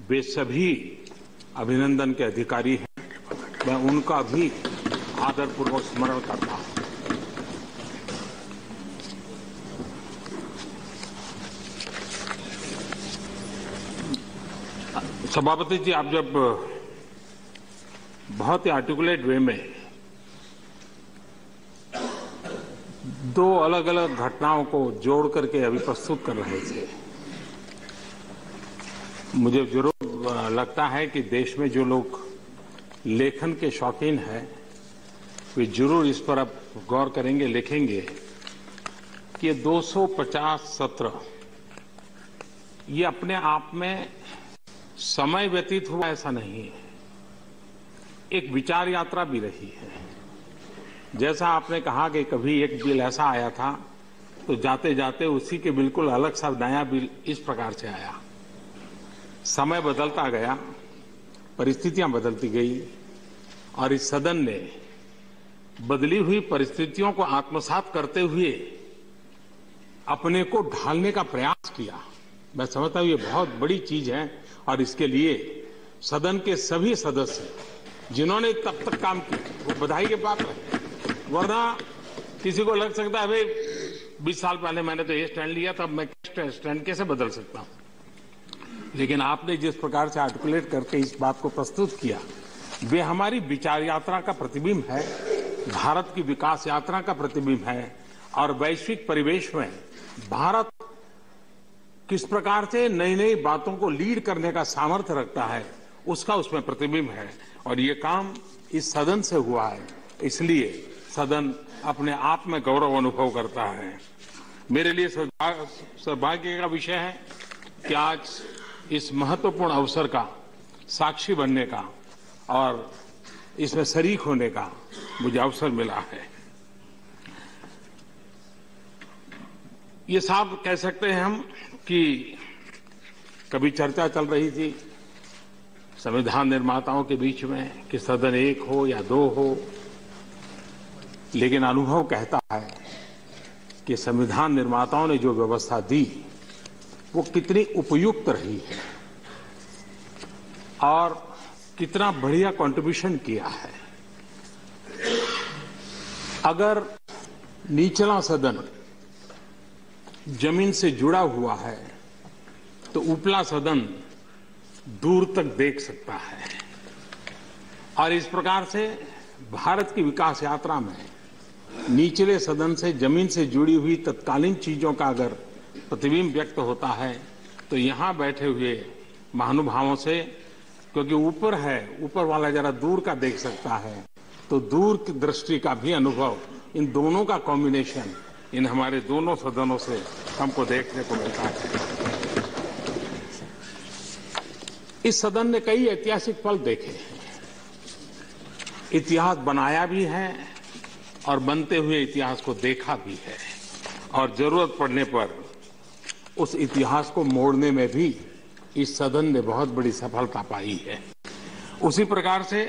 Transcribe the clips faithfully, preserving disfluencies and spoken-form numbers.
वे सभी अभिनंदन के अधिकारी हैं। मैं उनका भी आदरपूर्वक स्मरण करता हूं। सभापति जी, आप जब बहुत ही आर्टिकुलेट वे में दो अलग अलग घटनाओं को जोड़ करके अभी प्रस्तुत कर रहे थे, मुझे जरूर लगता है कि देश में जो लोग लेखन के शौकीन हैं वे जरूर इस पर अब गौर करेंगे, लिखेंगे कि ये दो सौ पचास सत्र ये अपने आप में समय व्यतीत हुआ ऐसा नहीं है, एक विचार यात्रा भी रही है। जैसा आपने कहा कि कभी एक बिल ऐसा आया था तो जाते जाते उसी के बिल्कुल अलग सा नया बिल इस प्रकार से आया। समय बदलता गया, परिस्थितियां बदलती गई और इस सदन ने बदली हुई परिस्थितियों को आत्मसात करते हुए अपने को ढालने का प्रयास किया। मैं समझता हूं ये बहुत बड़ी चीज है और इसके लिए सदन के सभी सदस्य जिन्होंने तब तक काम किया वो बधाई के पात्र हैं। वरना किसी को लग सकता है भाई बीस साल पहले मैंने तो ये स्टैंड लिया था, अब मैं स्टैंड कैसे बदल सकता हूं। लेकिन आपने जिस प्रकार से आर्टिकुलेट करके इस बात को प्रस्तुत किया वे हमारी विचार यात्रा का प्रतिबिंब है, भारत की विकास यात्रा का प्रतिबिंब है और वैश्विक परिवेश में भारत किस प्रकार से नई नई बातों को लीड करने का सामर्थ्य रखता है उसका उसमें प्रतिबिंब है। और ये काम इस सदन से हुआ है, इसलिए सदन अपने आप में गौरव अनुभव करता है। मेरे लिए सौभाग्य का विषय है कि आज इस महत्वपूर्ण अवसर का साक्षी बनने का और इसमें शरीक होने का मुझे अवसर मिला है। ये साफ कह सकते हैं हम कि कभी चर्चा चल रही थी संविधान निर्माताओं के बीच में कि सदन एक हो या दो हो, लेकिन अनुभव कहता है कि संविधान निर्माताओं ने जो व्यवस्था दी वो कितनी उपयुक्त रही है और कितना बढ़िया कंट्रीब्यूशन किया है। अगर निचला सदन जमीन से जुड़ा हुआ है तो उपला सदन दूर तक देख सकता है और इस प्रकार से भारत की विकास यात्रा में निचले सदन से जमीन से जुड़ी हुई तत्कालीन चीजों का अगर प्रतिबिंब व्यक्त होता है तो यहां बैठे हुए महानुभावों से, क्योंकि ऊपर है, ऊपर वाला जरा दूर का देख सकता है, तो दूर की दृष्टि का भी अनुभव इन दोनों का कॉम्बिनेशन इन हमारे दोनों सदनों से हमको देखने को मिलता है। इस सदन ने कई ऐतिहासिक पल देखे हैं, इतिहास बनाया भी है और बनते हुए इतिहास को देखा भी है और जरूरत पड़ने पर उस इतिहास को मोड़ने में भी इस सदन ने बहुत बड़ी सफलता पाई है। उसी प्रकार से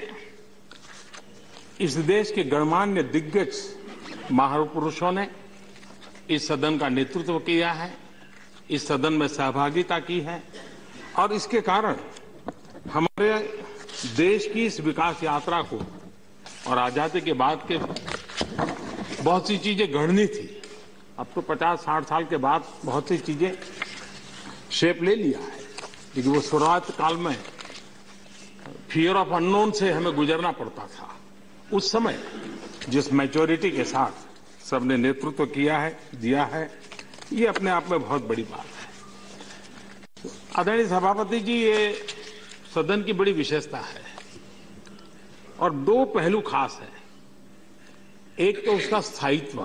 इस देश के गणमान्य दिग्गज महापुरुषों ने इस सदन का नेतृत्व किया है, इस सदन में सहभागिता की है और इसके कारण हमारे देश की इस विकास यात्रा को और आजादी के बाद के बहुत सी चीजें गढ़नी थी। अब तो पचास साठ साल के बाद बहुत सी चीजें शेप ले लिया है, लेकिन वो शुरुआत काल में फियर ऑफ अननोन से हमें गुजरना पड़ता था। उस समय जिस मैच्योरिटी के साथ सबने नेतृत्व किया है, दिया है, ये अपने आप में बहुत बड़ी बात है। आदरणीय सभापति जी, ये सदन की बड़ी विशेषता है और दो पहलू खास है। एक तो उसका स्थायित्व,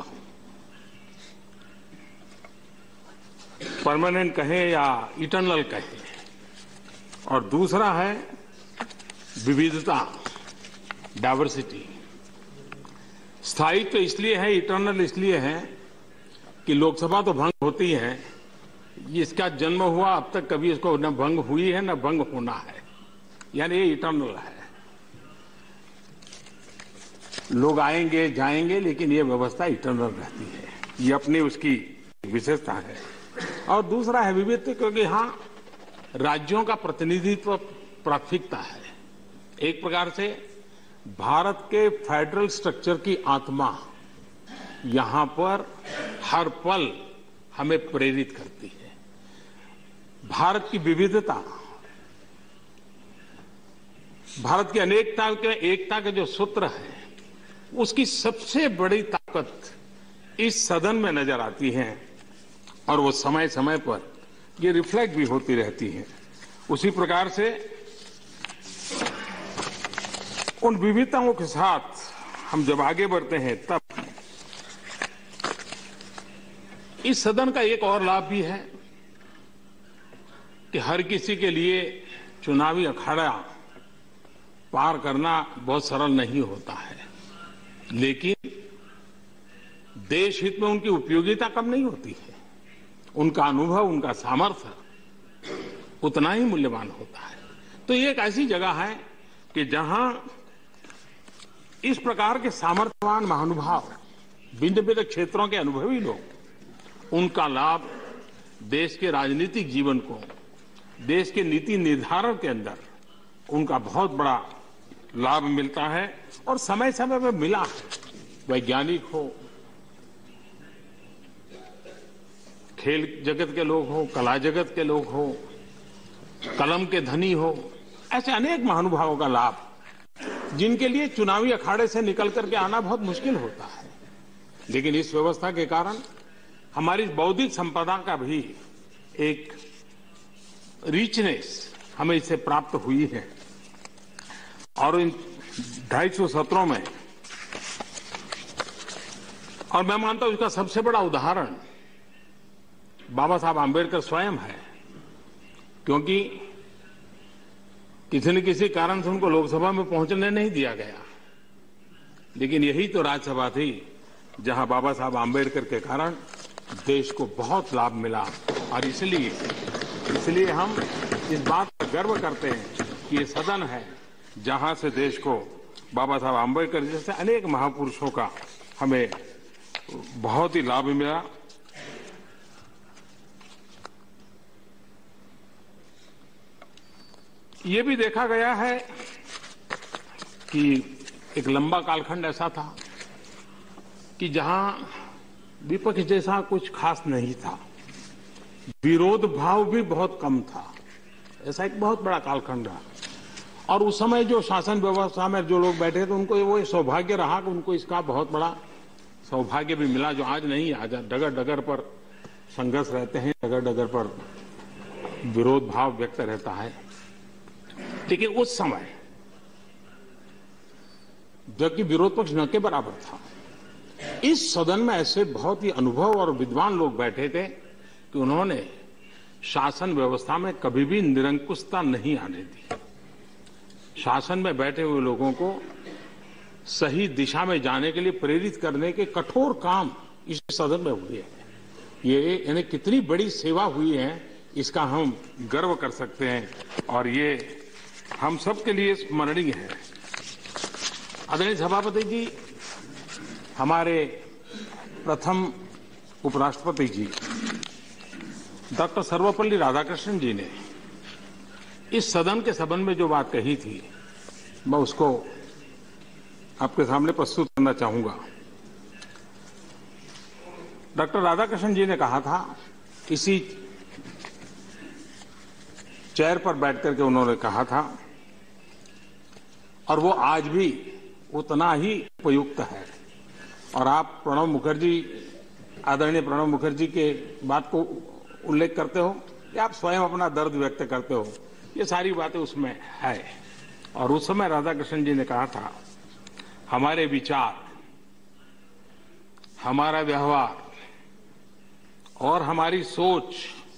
परमानेंट कहें या इटर्नल कहें, और दूसरा है विविधता, डाइवर्सिटी। स्थायित्व तो इसलिए है, इटर्नल इसलिए है कि लोकसभा तो भंग होती है, इसका जन्म हुआ अब तक कभी इसको न भंग हुई है न भंग होना है, यानी ये इटर्नल है। लोग आएंगे जाएंगे लेकिन ये व्यवस्था इटर्नल रहती है, ये अपनी उसकी विशेषता है। और दूसरा है विविधता, क्योंकि हाँ राज्यों का प्रतिनिधित्व प्राथमिकता है। एक प्रकार से भारत के फेडरल स्ट्रक्चर की आत्मा यहां पर हर पल हमें प्रेरित करती है। भारत की विविधता, भारत की अनेकता के एकता के जो सूत्र है, उसकी सबसे बड़ी ताकत इस सदन में नजर आती है और वो समय समय पर ये रिफ्लेक्ट भी होती रहती है। उसी प्रकार से उन विविधताओं के साथ हम जब आगे बढ़ते हैं तब इस सदन का एक और लाभ भी है कि हर किसी के लिए चुनावी अखाड़ा पार करना बहुत सरल नहीं होता है, लेकिन देश हित में उनकी उपयोगिता कम नहीं होती है। उनका अनुभव, उनका सामर्थ्य उतना ही मूल्यवान होता है। तो ये एक ऐसी जगह है कि जहां इस प्रकार के सामर्थ्यवान महानुभाव, भिन्न भिन्न क्षेत्रों के अनुभवी लोग, उनका लाभ देश के राजनीतिक जीवन को, देश के नीति निर्धारण के अंदर उनका बहुत बड़ा लाभ मिलता है और समय समय पर मिला है। वैज्ञानिक हो, खेल जगत के लोग हो, कला जगत के लोग हो, कलम के धनी हो, ऐसे अनेक महानुभावों का लाभ, जिनके लिए चुनावी अखाड़े से निकल करके आना बहुत मुश्किल होता है। लेकिन इस व्यवस्था के कारण हमारी बौद्धिक संपदा का भी एक रिचनेस हमें इससे प्राप्त हुई है। और इन ढाई सौ सत्रों में, और मैं मानता हूं इसका सबसे बड़ा उदाहरण बाबा साहब आम्बेडकर स्वयं है, क्योंकि किसी न किसी कारण से उनको लोकसभा में पहुंचने नहीं दिया गया, लेकिन यही तो राज्यसभा थी जहां बाबा साहब आम्बेडकर के कारण देश को बहुत लाभ मिला। और इसलिए इसलिए हम इस बात पर गर्व करते हैं कि ये सदन है जहां से देश को बाबा साहब आम्बेडकर जैसे अनेक महापुरुषों का हमें बहुत ही लाभ मिला। ये भी देखा गया है कि एक लंबा कालखंड ऐसा था कि जहां विपक्ष जैसा कुछ खास नहीं था, विरोध भाव भी बहुत कम था। ऐसा एक बहुत बड़ा कालखंड रहा और उस समय जो शासन व्यवस्था में जो लोग बैठे थे उनको वो सौभाग्य रहा कि उनको इसका बहुत बड़ा सौभाग्य भी मिला, जो आज नहीं। आज डगर डगर पर संघर्ष रहते हैं, डगर डगर पर विरोध भाव व्यक्त रहता है। लेकिन उस समय जबकि विरोध पक्ष न के बराबर था, इस सदन में ऐसे बहुत ही अनुभव और विद्वान लोग बैठे थे कि उन्होंने शासन व्यवस्था में कभी भी निरंकुशता नहीं आने दी। शासन में बैठे हुए लोगों को सही दिशा में जाने के लिए प्रेरित करने के कठोर काम इस सदन में हुए हैं। ये इन्हें कितनी बड़ी सेवा हुई है, इसका हम गर्व कर सकते हैं और ये हम सबके लिए स्मरणीय है। आदरणीय सभापति जी, हमारे प्रथम उपराष्ट्रपति जी डॉक्टर सर्वपल्ली राधाकृष्णन जी ने इस सदन के संबंध में जो बात कही थी, मैं उसको आपके सामने प्रस्तुत करना चाहूंगा। डॉक्टर राधाकृष्णन जी ने कहा था, इसी चेयर पर बैठ करके उन्होंने कहा था, और वो आज भी उतना ही उपयुक्त है। और आप प्रणब मुखर्जी, आदरणीय प्रणब मुखर्जी के बात को उल्लेख करते हो कि आप स्वयं अपना दर्द व्यक्त करते हो, ये सारी बातें उसमें है। और उस समय राधाकृष्णन जी ने कहा था, हमारे विचार, हमारा व्यवहार और हमारी सोच,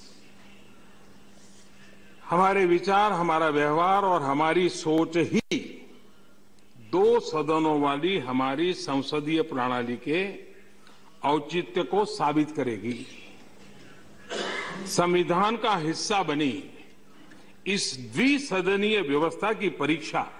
हमारे विचार, हमारा व्यवहार और हमारी सोच ही दो सदनों वाली हमारी संसदीय प्रणाली के औचित्य को साबित करेगी। संविधान का हिस्सा बनी इस द्विसदनीय व्यवस्था की परीक्षा